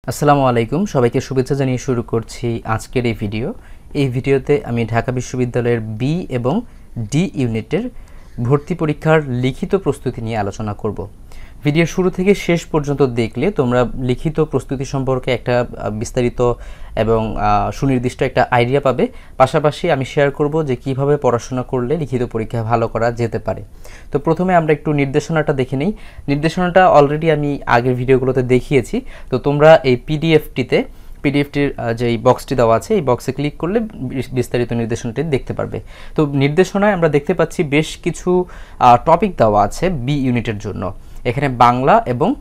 আসসালামু আলাইকুম, সবাইকে শুভেচ্ছা জানিয়ে শুরু করছি আজকের এই ভিডিও। এই ভিডিওতে আমি ঢাকা বিশ্ববিদ্যালয়ের বি এবং ডি ইউনিটের ভর্তি পরীক্ষার লিখিত প্রস্তুতি নিয়ে আলোচনা করব। ভিডিওর শুরু থেকে শেষ পর্যন্ত দেখলে তোমরা লিখিত প্রস্তুতি সম্পর্কে একটা বিস্তারিত এবং সুনির্দিষ্ট একটা আইডিয়া পাবে। পাশাপাশি আমি শেয়ার করব যে কিভাবে পড়াশোনা করলে লিখিত পরীক্ষা ভালো করা যেতে পারে। তো প্রথমে আমরা একটু নির্দেশনাটা দেখে নিই। নির্দেশনাটা অলরেডি আমি আগের ভিডিওগুলোতে দেখিয়েছি। তো তোমরা এই পিডিএফটির যে বক্সটি দেওয়া আছে, এই বক্সে ক্লিক করলে বিস্তারিত নির্দেশনাটি দেখতে পারবে। তো নির্দেশনায় আমরা দেখতে পাচ্ছি বেশ কিছু টপিক দেওয়া আছে বি ইউনিটের জন্য। এখানে বাংলা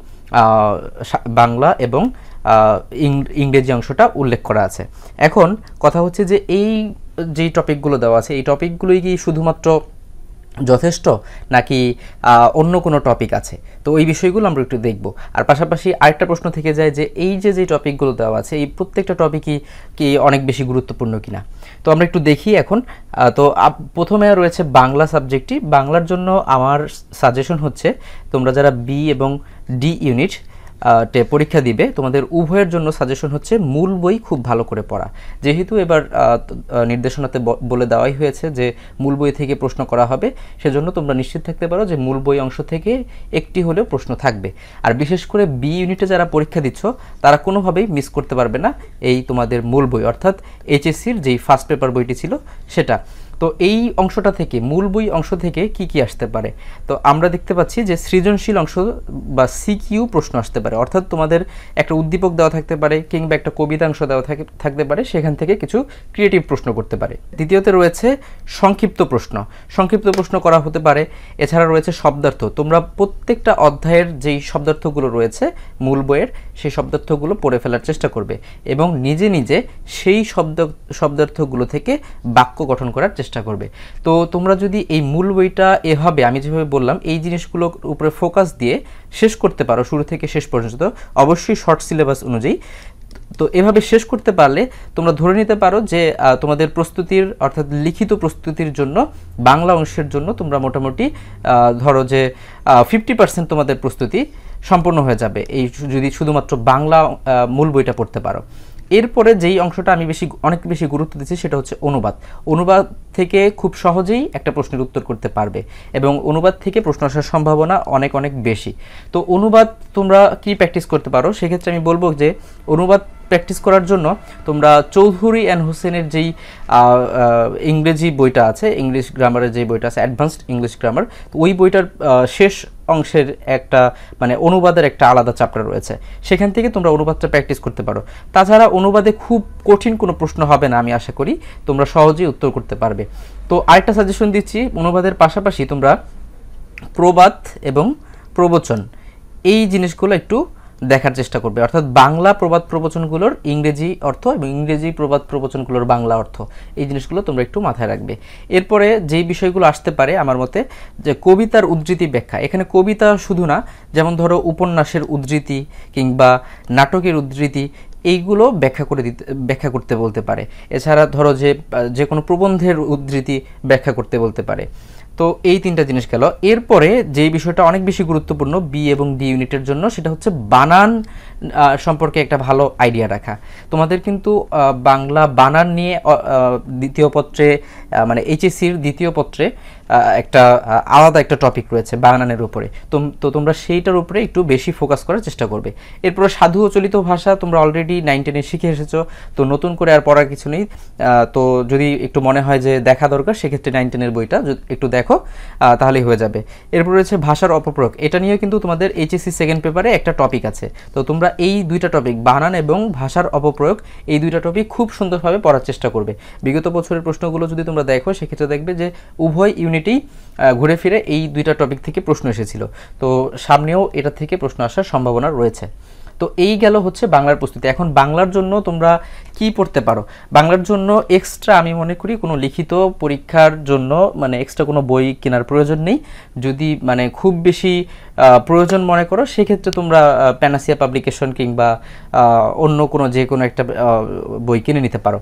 এবং ইংরেজি অংশটা উল্লেখ করা আছে। এখন কথা হচ্ছে যে এই যেই টপিকগুলো দেওয়া আছে, এই টপিকগুলোই কি শুধুমাত্র যথেষ্ট নাকি অন্য কোনো টপিক আছে? তো এই বিষয়গুলো আমরা একটু দেখব। আর পাশাপাশি আরেকটা প্রশ্ন থেকে যায় যে এই যে টপিকগুলো দেওয়া আছে, এই প্রত্যেকটা টপিকই কি অনেক বেশি গুরুত্বপূর্ণ কিনা। তো আমরা একটু দেখি এখন। তো প্রথমে রয়েছে বাংলা সাবজেক্টটি। বাংলার জন্য আমার সাজেশন হচ্ছে তোমরা যারা বি এবং ডি ইউনিট পরীক্ষা দিবে, তোমাদের উভয়ের জন্য সাজেশন হচ্ছে মূল বই খুব ভালো করে পড়া। যেহেতু এবার নির্দেশনাতে বলে দেওয়াই হয়েছে যে মূল বই থেকে প্রশ্ন করা হবে, সেজন্য তোমরা নিশ্চিত থাকতে পারো যে মূল বই অংশ থেকে একটি হলেও প্রশ্ন থাকবে। আর বিশেষ করে বি ইউনিটে যারা পরীক্ষা দিচ্ছ, তারা কোনোভাবেই মিস করতে পারবে না এই তোমাদের মূল বই, অর্থাৎ এইচএসসির যেই ফার্স্ট পেপার বইটি ছিল সেটা। তো এই অংশটা থেকে, মূল বই অংশ থেকে কি কি আসতে পারে? তো আমরা দেখতে পাচ্ছি যে সৃজনশীল অংশ বা সিকিউ প্রশ্ন আসতে পারে, অর্থাৎ তোমাদের একটা উদ্দীপক দেওয়া থাকতে পারে কিংবা একটা কবিতা অংশ দেওয়া থাকতে পারে, সেখান থেকে কিছু ক্রিয়েটিভ প্রশ্ন করতে পারে। দ্বিতীয়তে রয়েছে সংক্ষিপ্ত প্রশ্ন করা হতে পারে। এছাড়া রয়েছে শব্দার্থ। তোমরা প্রত্যেকটা অধ্যায়ের যেই শব্দার্থগুলো রয়েছে মূল বইয়ের, সেই শব্দার্থগুলো পড়ে ফেলার চেষ্টা করবে এবং নিজে নিজে সেই শব্দার্থগুলো থেকে বাক্য গঠন করার চেষ্টা করবে। তো তোমরা যদি এই মূল বইটা এভাবে আমি যেভাবে বললাম এই জিনিসগুলোর উপরে ফোকাস দিয়ে শেষ করতে পারো শুরু থেকে শেষ পর্যন্ত, অবশ্যই শর্ট সিলেবাস অনুযায়ী, তো এভাবে শেষ করতে পারলে তোমরা ধরে নিতে পারো যে তোমাদের প্রস্তুতির অর্থাৎ লিখিত প্রস্তুতির জন্য বাংলা অংশের জন্য তোমরা মোটামুটি ধরো যে 50% তোমাদের প্রস্তুতি সম্পন্ন হয়ে যাবে এই যদি শুধুমাত্র বাংলা মূল বইটা পড়তে পারো। এরপরে যেই অংশটা আমি অনেক বেশি গুরুত্ব দিচ্ছি সেটা হচ্ছে অনুবাদ থেকে খুব সহজেই একটা প্রশ্নের উত্তর করতে পারবে এবং অনুবাদ থেকে প্রশ্ন আসার সম্ভাবনা অনেক অনেক বেশি। তো অনুবাদ তোমরা কি প্র্যাকটিস করতে পারো? সেক্ষেত্রে আমি বলবো যে অনুবাদ প্র্যাকটিস করার জন্য তোমরা চৌধুরী অ্যান্ড হোসেনের যেই ইংরেজি বইটা আছে, ইংলিশ গ্রামারের যেই বইটা আছে, অ্যাডভান্সড ইংলিশ গ্রামার, ওই বইটার শেষ অংশের একটা মানে অনুবাদের একটা আলাদা চ্যাপ্টার রয়েছে, সেখান থেকে তোমরা অনুবাদটা প্র্যাকটিস করতে পারো। তাছাড়া অনুবাদে খুব কঠিন কোনো প্রশ্ন হবে না, আমি আশা করি তোমরা সহজেই উত্তর করতে পারবে। তো আরেকটা সাজেশন দিচ্ছি, অনুবাদের পাশাপাশি তোমরা প্রবাদ এবং প্রবচন এই জিনিসগুলো একটু দেখার চেষ্টা করবে, অর্থাৎ বাংলা প্রবাদ প্রবচনগুলোর ইংরেজি অর্থ এবং ইংরেজি প্রবাদ প্রবচনগুলোর বাংলা অর্থ, এই জিনিসগুলো তোমরা একটু মাথায় রাখবে। এরপরে যেই বিষয়গুলো আসতে পারে আমার মতে, যে কবিতার উদ্ধৃতি ব্যাখ্যা। এখানে কবিতা শুধু না, যেমন ধরো উপন্যাসের উদ্ধৃতি কিংবা নাটকের উদ্ধৃতি, এইগুলো ব্যাখ্যা করতে বলতে পারে। এছাড়া ধরো যে কোনো প্রবন্ধের উদ্ধৃতি ব্যাখ্যা করতে বলতে পারে। তো এই তিনটা জিনিস গেল। এরপরে যেই বিষয়টা অনেক বেশি গুরুত্বপূর্ণ বি এবং ডি ইউনিটের জন্য, সেটা হচ্ছে বানান সম্পর্কে একটা ভালো আইডিয়া রাখা। তোমাদের কিন্তু বাংলা বানান নিয়ে দ্বিতীয় পত্রে মানে এইচএসসির দ্বিতীয় পত্রে একটা আলাদা একটা টপিক রয়েছে বানানের উপরে। তো তোমরা সেইটার উপরে একটু বেশি ফোকাস করার চেষ্টা করবে। এরপরে সাধু ও চলিত ভাষা তোমরা অলরেডি 9-10 শিখে এসেছো, তো নতুন করে আর পড়ার কিছু নেই। তো যদি একটু মনে হয় যে দেখা দরকার, সেক্ষেত্রে 9-10 বইটা একটু দেখো, তাহলেই হয়ে যাবে। এরপর রয়েছে ভাষার অপপ্রয়োগ। এটা নিয়েও কিন্তু তোমাদের এইচএসসি সেকেন্ড পেপারে একটা টপিক আছে। তো তোমরা এই দুইটা টপিক, বানান এবং ভাষার অপপ্রয়োগ, এই দুইটা টপিক খুব সুন্দরভাবে পড়ার চেষ্টা করবে। বিগত বছরের প্রশ্নগুলো যদি তোমরা দেখো, সেক্ষেত্রে দেখবে যে উভয় ইউনিটেই ঘুরে ফিরে এই দুইটা টপিক থেকে প্রশ্ন এসেছিল। তো সামনেও এটা থেকে প্রশ্ন আসার সম্ভাবনা রয়েছে। তো এই গেল হচ্ছে বাংলার প্রস্তুতি। এখন বাংলার জন্য তোমরা কি পড়তে পারো? বাংলার জন্য এক্সট্রা আমি মনে করি কোনো লিখিত পরীক্ষার জন্য মানে এক্সট্রা কোনো বই কেনার প্রয়োজন নেই। যদি মানে খুব বেশি প্রয়োজন মনে করো, সেক্ষেত্রে তোমরা প্যানাসিয়া পাবলিকেশন কিংবা অন্য যে কোনো একটা বই কিনে নিতে পারো।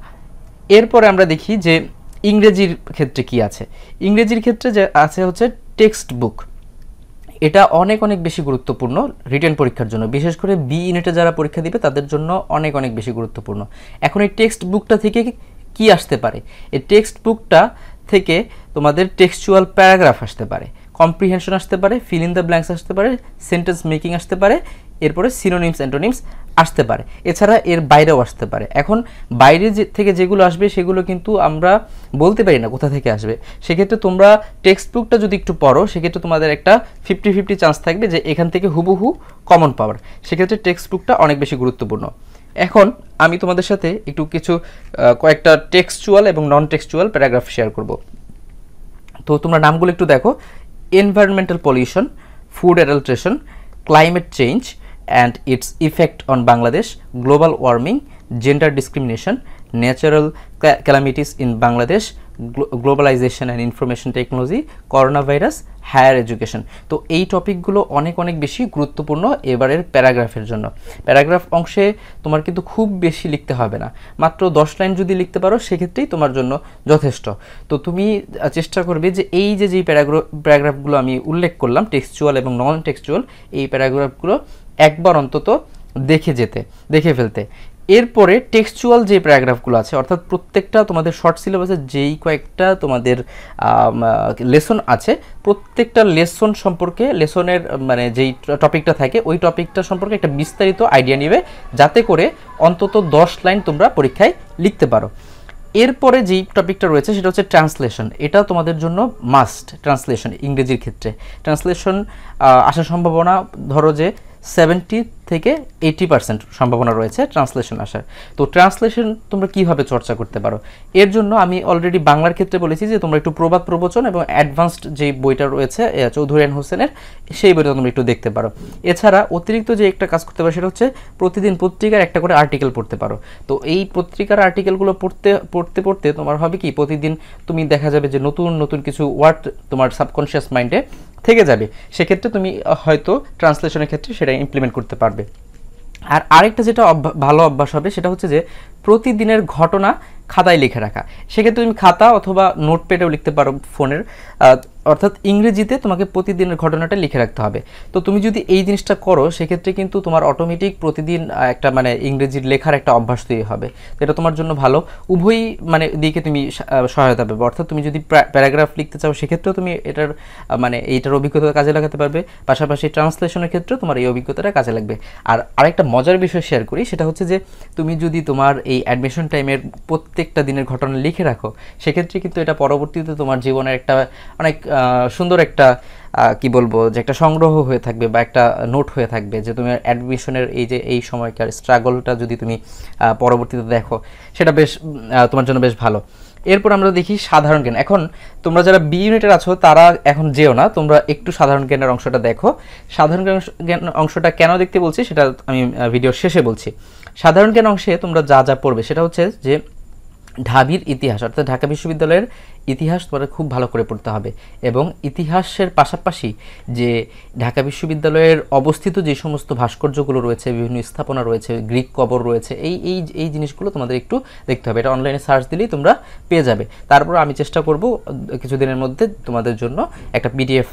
এরপরে আমরা দেখি যে ইংরেজির ক্ষেত্রে কি আছে। ইংরেজির ক্ষেত্রে যে আছে হচ্ছে টেক্সট বুক। এটা অনেক অনেক বেশি গুরুত্বপূর্ণ রিটেন পরীক্ষার জন্য, বিশেষ করে বি ইউনিটে যারা পরীক্ষা দিবে তাদের জন্য অনেক অনেক বেশি গুরুত্বপূর্ণ। এখন এই টেক্সট বুকটা থেকে কি আসতে পারে? এই টেক্সট বুকটা থেকে তোমাদের টেক্সচুয়াল প্যারাগ্রাফ আসতে পারে, কম্প্রিহেনশন আসতে পারে, ফিল ইন দ্য ব্ল্যাঙ্কস আসতে পারে, সেন্টেন্স মেকিং আসতে পারে, এরপরে সিনোনিমস অ্যান্টোনিমস আসতে পারে, এছাড়া এর বাইরেও আসতে পারে। এখন বাইরে থেকে যেগুলো আসবে সেগুলো কিন্তু আমরা বলতে পারি না কোথা থেকে আসবে। সেক্ষেত্রে তোমরা টেক্সট বুকটা যদি একটু পড়ো সেক্ষেত্রে তোমাদের একটা 50-50 চান্স থাকবে যে এখান থেকে হুবহু কমন পাওয়ার। সেক্ষেত্রে টেক্সট বুকটা অনেক বেশি গুরুত্বপূর্ণ। এখন আমি তোমাদের সাথে একটু কিছু কয়েকটা টেক্সচুয়াল এবং নন টেক্সচুয়াল প্যারাগ্রাফ শেয়ার করব। তো তোমরা নামগুলো একটু দেখো: environmental pollution, food adulteration, climate change and its effect on Bangladesh, global warming, gender discrimination, natural calamities in Bangladesh, globalization and information technology, coronavirus, higher education। তো এই টপিকগুলো অনেক অনেক বেশি গুরুত্বপূর্ণ এবারের প্যারাগ্রাফের জন্য। প্যারাগ্রাফ অংশে তোমার কিন্তু খুব বেশি লিখতে হবে না, মাত্র 10 লাইন যদি লিখতে পারো সেক্ষেত্রেই তোমার জন্য যথেষ্ট। তো তুমি চেষ্টা করবে যে এই যে প্যারাগ্রাফগুলো আমি উল্লেখ করলাম টেক্সচুয়াল এবং নন টেক্সচুয়াল, এই প্যারাগ্রাফগুলো একবার অন্তত দেখে ফেলতে। এরপরে টেক্সচুয়াল যে প্যারাগ্রাফগুলো আছে, অর্থাৎ প্রত্যেকটা তোমাদের শর্ট সিলেবাসে যেই কয়েকটা তোমাদের লেসন আছে, প্রত্যেকটা লেসন সম্পর্কে, লেসনের মানে যেই টপিকটা থাকে ওই টপিকটা সম্পর্কে একটা বিস্তারিত আইডিয়া নেবে, যাতে করে অন্তত 10 লাইন তোমরা পরীক্ষায় লিখতে পারো। এরপরে যেই টপিকটা রয়েছে সেটা হচ্ছে ট্রান্সলেশন। এটা তোমাদের জন্য মাস্ট। ট্রান্সলেশন ইংরেজির ক্ষেত্রে ট্রান্সলেশন আসার সম্ভাবনা ধরো যে 70 থেকে 80% সম্ভাবনা রয়েছে ট্রান্সলেশন আসার। তো ট্রান্সলেশন তোমরা কীভাবে চর্চা করতে পারো? এর জন্য আমি অলরেডি বাংলার ক্ষেত্রে বলেছি যে তোমরা একটু প্রবাদ প্রবচন এবং অ্যাডভান্সড যে বইটা রয়েছে চৌধুরী হোসেনের, সেই বইটা তোমরা একটু দেখতে পারো। এছাড়া অতিরিক্ত যে একটা কাজ করতে পারো সেটা হচ্ছে প্রতিদিন পত্রিকার একটা করে আর্টিকেল পড়তে পারো। তো এই পত্রিকার আর্টিকেলগুলো পড়তে তোমার হবে কি, প্রতিদিন তুমি দেখা যাবে যে নতুন নতুন কিছু ওয়ার্ড তোমার সাবকনশিয়াস মাইন্ডে থেকে যাবে। সেক্ষেত্রে তুমি হয়তো ট্রান্সলেশনের ক্ষেত্রে সেটা ইমপ্লিমেন্ট করতে পারবে। আর আরেকটা যেটা ভালো অভ্যাস হবে সেটা হচ্ছে যে প্রতিদিনের ঘটনা খাতায় লিখে রাখা। সেক্ষেত্রে তুমি খাতা অথবা নোটপ্যাডেও লিখতে পারো ফোনের, অর্থাৎ ইংরেজিতে তোমাকে প্রতিদিনের ঘটনাটা লিখে রাখতে হবে। তো তুমি যদি এই জিনিসটা করো সেক্ষেত্রে কিন্তু তোমার অটোমেটিক প্রতিদিন একটা মানে ইংরেজির লেখার একটা অভ্যাস তৈরি হবে, এটা তোমার জন্য ভালো। উভয়ই মানে দিকে তুমি সহায়তা পাবে। অর্থাৎ তুমি যদি প্যারাগ্রাফ লিখতে চাও সেক্ষেত্রেও তুমি এটার মানে এইটার অভিজ্ঞতা কাজে লাগাতে পারবে, পাশাপাশি ট্রান্সলেশনের ক্ষেত্রেও তোমার এই অভিজ্ঞতাটা কাজে লাগবে। আর আরেকটা মজার বিষয় শেয়ার করি, সেটা হচ্ছে যে তুমি যদি তোমার এই অ্যাডমিশন টাইমের প্রত্যেকটা দিনের ঘটনা লিখে রাখো সেক্ষেত্রে কিন্তু এটা পরবর্তীতে তোমার জীবনের একটা অনেক সুন্দর একটা কি বলবো যে একটা সংগ্রহ হয়ে থাকবে বা একটা নোট হয়ে থাকবে, যে তুমি অ্যাডমিশনের এই যে এই সময়কার স্ট্রাগলটা যদি তুমি পরবর্তীতে দেখো সেটা বেশ তোমার জন্য বেশ ভালো। এরপর আমরা দেখি সাধারণ জ্ঞান। এখন তোমরা যারা বি ইউনিটের আছো তারা এখন যেও না, তোমরা একটু সাধারণ জ্ঞানের অংশটা দেখো। সাধারণ জ্ঞান অংশটা কেন দেখতে বলছি সেটা আমি ভিডিওর শেষে বলছি। সাধারণ জ্ঞান অংশে তোমরা যা যা পড়বে সেটা হচ্ছে যে ঢাবির ইতিহাস, অর্থাৎ ঢাকা বিশ্ববিদ্যালয়ের ইতিহাস তোমাদের খুব ভালো করে পড়তে হবে, এবং ইতিহাসের পাশাপাশি যে ঢাকা বিশ্ববিদ্যালয়ের অবস্থিত যে সমস্ত ভাস্কর্যগুলো রয়েছে, বিভিন্ন স্থাপনা রয়েছে, গ্রিক কবর রয়েছে, এই জিনিসগুলো তোমাদের একটু দেখতে হবে। এটা অনলাইনে সার্চ দিলেই তোমরা পেয়ে যাবে। তারপর আমি চেষ্টা করব কিছুদিনের মধ্যে তোমাদের জন্য একটা পিডিএফ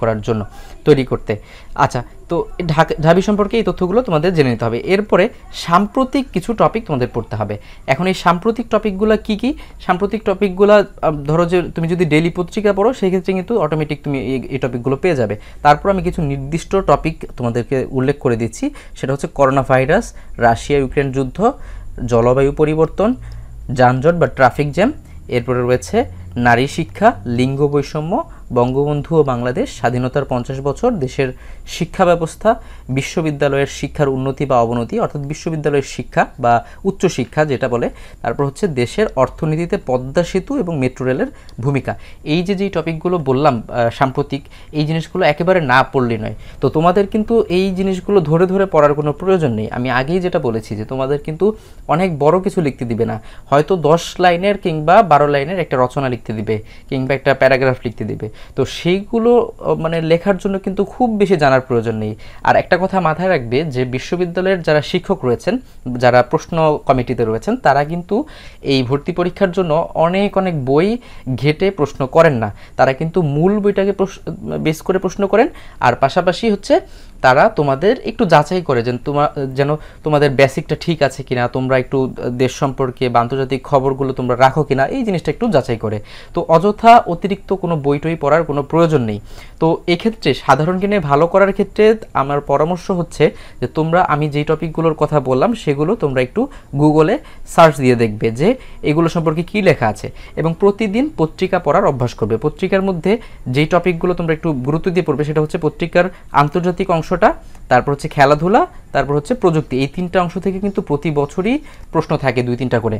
তৈরি করতে। আচ্ছা, তো ঢাবি সম্পর্কে এই তথ্যগুলো তোমাদের জেনে নিতে হবে। এরপরে সাম্প্রতিক কিছু টপিক তোমাদের পড়তে হবে। এখন এই সাম্প্রতিক টপিকগুলো কি কি? সাম্প্রতিক টপিকগুলো ধরো যে তুমি যদি ডেইলি পত্রিকা পড়ো সেক্ষেত্রে কিন্তু অটোমেটিক তুমি এই টপিকগুলো পেয়ে যাবে। তারপর আমি কিছু নির্দিষ্ট টপিক তোমাদেরকে উল্লেখ করে দিচ্ছি, সেটা হচ্ছে করোনা ভাইরাস, রাশিয়া ইউক্রেন যুদ্ধ, জলবায়ু পরিবর্তন, যানজট বা ট্রাফিক জ্যাম, এরপরে রয়েছে নারী শিক্ষা, লিঙ্গ বৈষম্য, বঙ্গবন্ধু ও বাংলাদেশ, স্বাধীনতার 50 বছর, দেশের শিক্ষা ব্যবস্থা, বিশ্ববিদ্যালয়ের শিক্ষার উন্নতি বা অবনতি, অর্থাৎ বিশ্ববিদ্যালয়ের শিক্ষা বা উচ্চশিক্ষা যেটা বলে। তারপর হচ্ছে দেশের অর্থনীতিতে পদ্মা সেতু এবং মেট্রো রেলের ভূমিকা। এই যেই টপিকগুলো বললাম সাম্প্রতিক, এই জিনিসগুলো একেবারে না পড়লে নয়। তো তোমাদের কিন্তু এই জিনিসগুলো ধরে ধরে পড়ার কোনো প্রয়োজন নেই। আমি আগেই যেটা বলেছি যে তোমাদের কিন্তু অনেক বড় কিছু লিখতে দিবে না, হয়তো 10 লাইনের কিংবা 12 লাইনের একটা রচনা লিখতে দিবে কিংবা একটা প্যারাগ্রাফ লিখতে দিবে। তো সেইগুলো মানে লেখার জন্য কিন্তু খুব বেশি জানার প্রয়োজন নেই। আর একটা কথা মাথায় রাখবে যে বিশ্ববিদ্যালয়ের যারা শিক্ষক রয়েছেন, যারা প্রশ্ন কমিটিতে রয়েছেন, তারা কিন্তু এই ভর্তি পরীক্ষার জন্য অনেক অনেক বই ঘেটে প্রশ্ন করেন না। তারা কিন্তু মূল বইটাকে বেস করে প্রশ্ন করেন, আর পাশাপাশি হচ্ছে তারা তোমাদের একটু যাচাই করে যেন তোমাদের বেসিকটা ঠিক আছে কিনা, তোমরা একটু দেশ সম্পর্কে বা আন্তর্জাতিক খবরগুলো তোমরা রাখো কিনা, এই জিনিসটা একটু যাচাই করে। তো অযথা অতিরিক্ত কোনো বই টই পড়ার কোনো প্রয়োজন নেই। তো এক্ষেত্রে সাধারণ জ্ঞানে ভালো করার ক্ষেত্রে আমার পরামর্শ হচ্ছে যে তোমরা আমি যেই টপিকগুলোর কথা বললাম সেগুলো তোমরা একটু গুগলে সার্চ দিয়ে দেখবে যে এগুলো সম্পর্কে কী লেখা আছে, এবং প্রতিদিন পত্রিকা পড়ার অভ্যাস করবে। পত্রিকার মধ্যে যেই টপিকগুলো তোমরা একটু গুরুত্ব দিয়ে পড়বে সেটা হচ্ছে পত্রিকার আন্তর্জাতিক অংশটা, তারপর হচ্ছে খেলাধুলা, তারপর হচ্ছে প্রযুক্তি। এই তিনটা অংশ থেকে কিন্তু প্রতি বছরই প্রশ্ন থাকে 2-3টা করে।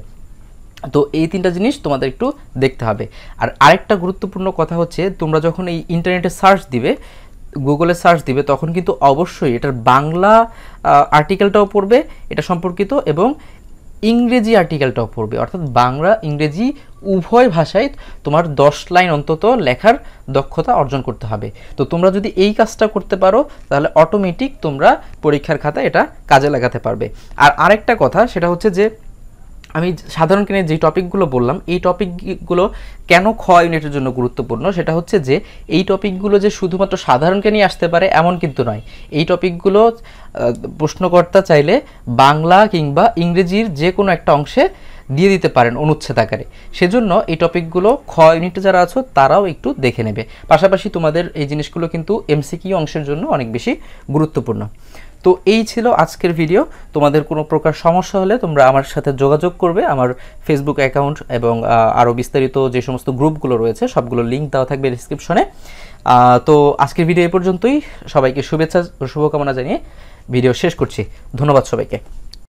তো এই তিনটা জিনিস তোমাদের একটু দেখতে হবে। আর আরেকটা গুরুত্বপূর্ণ কথা হচ্ছে তোমরা যখন এই ইন্টারনেটে সার্চ দিবে, গুগলে সার্চ দিবে, তখন কিন্তু অবশ্যই এটার বাংলা আর্টিকেলটাও পড়বে এটা সম্পর্কিত, এবং ইংরেজি আর্টিকেলটাও পড়বে। অর্থাৎ বাংলা ইংরেজি উভয় ভাষায় তোমার 10 লাইন অন্তত লেখার দক্ষতা অর্জন করতে হবে। তো তোমরা যদি এই কাজটা করতে পারো তাহলে অটোমেটিক তোমরা পরীক্ষার খাতায় এটা কাজে লাগাতে পারবে। আর আরেকটা কথা সেটা হচ্ছে যে আমি সাধারণ জ্ঞানের যে টপিকগুলো বললাম, এই টপিকগুলো কেন খ ইউনিটের জন্য গুরুত্বপূর্ণ সেটা হচ্ছে যে এই টপিকগুলো যে শুধুমাত্র সাধারণ জ্ঞানই আসতে পারে এমন কিন্তু নয়। এই টপিকগুলো প্রশ্নকর্তা চাইলে বাংলা কিংবা ইংরেজির যে কোনো একটা অংশে দিয়ে দিতে পারেন অনুচ্ছেদ আকারে। সেজন্য এই টপিকগুলো খ ইউনিটে যারা আছো তারাও একটু দেখে নেবে। পাশাপাশি তোমাদের এই জিনিসগুলো কিন্তু এমসিকিউ অংশের জন্য অনেক বেশি গুরুত্বপূর্ণ। তো এই ছিল আজকের ভিডিও। তোমাদের কোনো প্রকার সমস্যা হলে তোমরা আমার সাথে যোগাযোগ করবে। আমার ফেসবুক অ্যাকাউন্ট এবং আরও বিস্তারিত যে সমস্ত গ্রুপগুলো রয়েছে সবগুলো লিঙ্ক দেওয়া থাকবে ডিসক্রিপশনে। তো আজকের ভিডিও এই পর্যন্তই। সবাইকে শুভেচ্ছা ও শুভকামনা জানিয়ে ভিডিও শেষ করছি। ধন্যবাদ সবাইকে।